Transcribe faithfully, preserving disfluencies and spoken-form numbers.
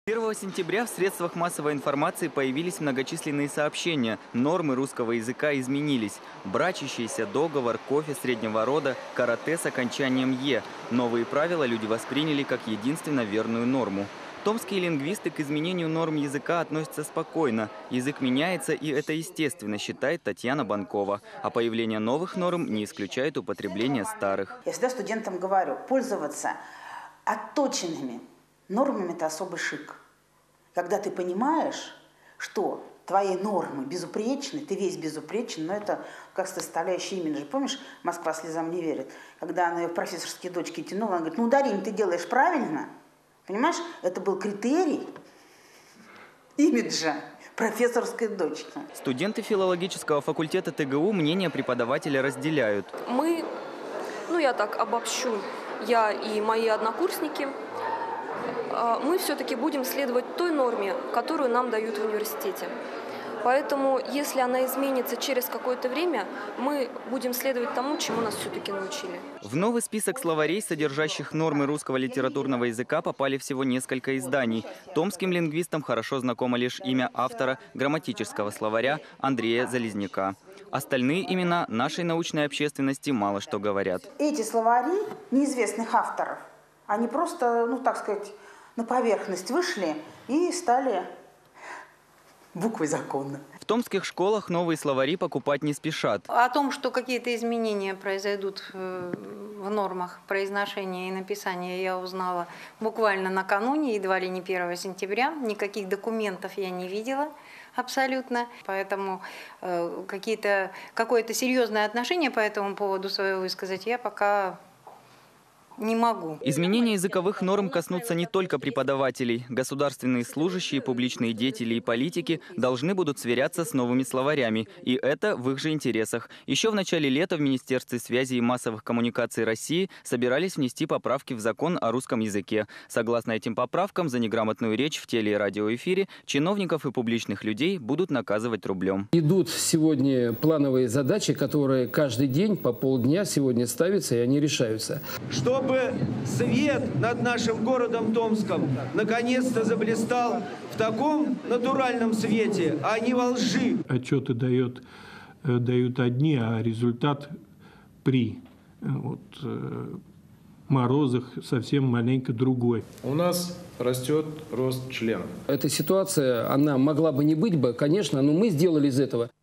первого сентября в средствах массовой информации появились многочисленные сообщения. Нормы русского языка изменились. Брачащийся, договор, кофе среднего рода, карате с окончанием «е». Новые правила люди восприняли как единственно верную норму. Томские лингвисты к изменению норм языка относятся спокойно. Язык меняется, и это естественно, считает Татьяна Банкова. А появление новых норм не исключает употребление старых. Я всегда студентам говорю, пользоваться отточенными нормами – это особый шик. Когда ты понимаешь, что твои нормы безупречны, ты весь безупречен, но это как составляющая имиджа. Помнишь, «Москва слезам не верит», когда она ее в профессорские дочки тянула, она говорит, ну, ударение ты делаешь правильно. Понимаешь, это был критерий имиджа профессорской дочки. Студенты филологического факультета ТГУ мнение преподавателя разделяют. Мы, ну я так обобщу, я и мои однокурсники, мы все-таки будем следовать той норме, которую нам дают в университете. Поэтому, если она изменится через какое-то время, мы будем следовать тому, чему нас все-таки научили. В новый список словарей, содержащих нормы русского литературного языка, попали всего несколько изданий. Томским лингвистам хорошо знакомо лишь имя автора грамматического словаря Андрея Залезняка. Остальные имена нашей научной общественности мало что говорят. Эти словари неизвестных авторов, они просто, ну так сказать, на поверхность вышли и стали буквой закона. В томских школах новые словари покупать не спешат. О том, что какие-то изменения произойдут в нормах произношения и написания, я узнала буквально накануне, едва ли не первого сентября. Никаких документов я не видела абсолютно. Поэтому э, какие-то, какое-то серьезное отношение по этому поводу свое высказать я пока не могу. Изменения языковых норм коснутся не только преподавателей. Государственные служащие, публичные деятели и политики должны будут сверяться с новыми словарями. И это в их же интересах. Еще в начале лета в Министерстве связи и массовых коммуникаций России собирались внести поправки в закон о русском языке. Согласно этим поправкам, за неграмотную речь в теле- и радиоэфире чиновников и публичных людей будут наказывать рублем. Идут сегодня плановые задачи, которые каждый день по полдня сегодня ставятся, и они решаются. Чтобы свет над нашим городом Томском наконец-то заблистал в таком натуральном свете, а не во лжи. Отчеты дает, дают одни, а результат при вот, морозах совсем маленько другой. У нас растет рост членов. Эта ситуация, она могла бы не быть бы, конечно, но мы сделали из этого